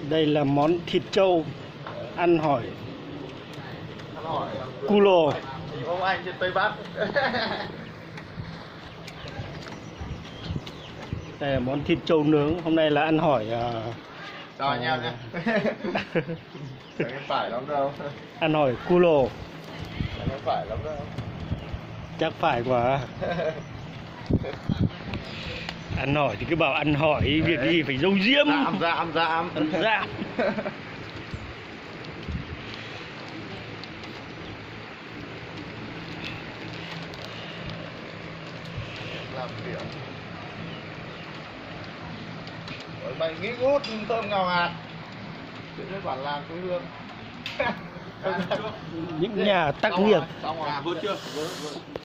Đây là món thịt trâu ăn hỏi cu lô. Ông anh trên Tây Bắc. Đây là món thịt trâu nướng. Hôm nay là ăn hỏi Chào anh em nhé. Chẳng phải lắm đâu. ăn hỏi cu lô. Chẳng phải lắm đâu. Chắc phải quá. Ăn hỏi thì cứ bảo ăn hỏi, việc gì phải giấu giếm. Dạm. Dạm. Làm kiểu mày nghĩ ngút thơm ngào ngạt. Chuyện với bản làng quê hương. Những nhà tác nghiệp. Xong rồi. Vớt chưa?